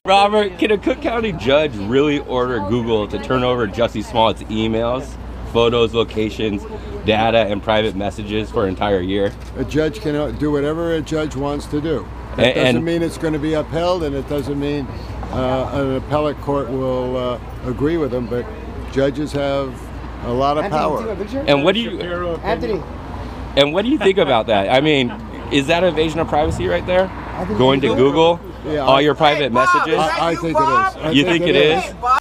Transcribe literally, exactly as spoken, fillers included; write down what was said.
Robert, can a Cook County judge really order Google to turn over Jussie Smollett's emails, photos, locations, data, and private messages for an entire year? A judge can do whatever a judge wants to do. That And- doesn't and- mean it's going to be upheld, and it doesn't mean uh, an appellate court will uh, agree with them, but judges have a lot of power. And what do you Anthony. and what do you think about that? I mean, is that invasion of privacy right there? Going to Google Yeah, all I- your private Hey, Bob, messages? is that I, I you, think Bob? it is. I You think it is? Hey, Bob.